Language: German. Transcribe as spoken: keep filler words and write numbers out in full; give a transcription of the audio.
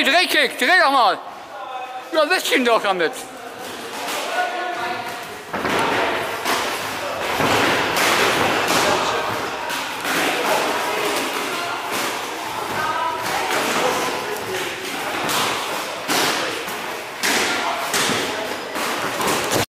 Drehkick, dreh doch mal. Ja, wisch ihn doch damit.